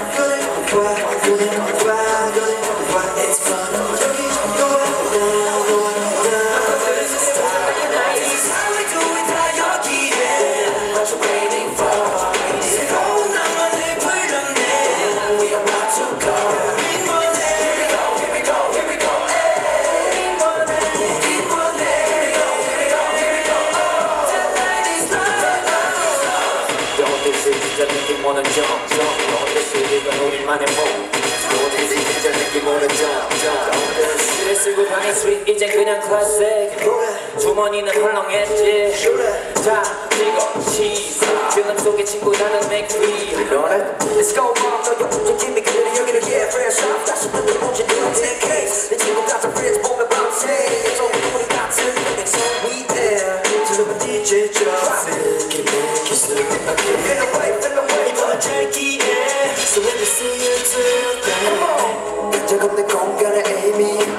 It's fun. 너와 we do it 다 여기에. What you waiting for? 새로운 낭만을 불러내. We are about to go. Here we go, here we go, here we go. Tonight is love. 너희들 진짜 느낌 오는 점점. 너희들 이건 우리만의 몸. 너희들 진짜 느낌 오는 점점. 너희들 쓰고 다닌 스윗 이젠 그냥 클래식. 주머니는 헐렁했지. 다 찍어 시선 필름 속의 친구라는 맥주리. Let's go mom 너의 움직임이 그대로 여기를 yeah fresh off 다시 눈을 보지 는 case 내 친구 같은 friends 보면 밤새 좀 우리 같은 so we there 들으면 DJ drop Make it slow Feel away 이번엔 짧기에 So let me see you do that 끈적 없는 공간에 Amy